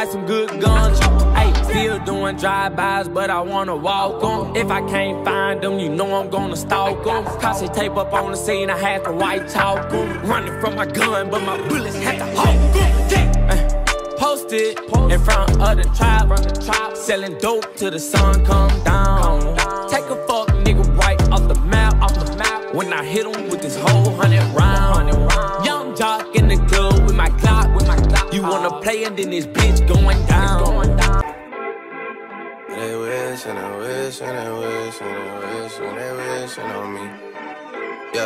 like some good guns. Ayy, still doing drive-bys, but I wanna walk 'em. If I can't find them, you know I'm gonna stalk 'em. Cause tape up on the scene, I had to white talk 'em. Running from my gun, but my bullets had to hold 'em. Posted in front of the tribe, selling dope till the sun come down. Take a fuck nigga right off the map. When I hit him with this whole 100 round. Young jock in the club with my Glock. You wanna play and then this bitch going down. They wish and they wish and they wish and they wish and they wishing on me. Yeah.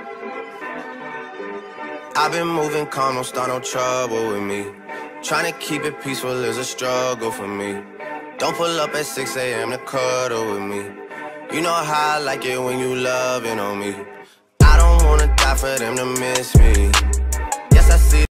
I've been moving calm, don't start no trouble with me. Trying to keep it peaceful is a struggle for me. Don't pull up at 6 a.m. to cuddle with me. You know how I like it when you loving on me. I don't wanna die for them to miss me. Yes, I see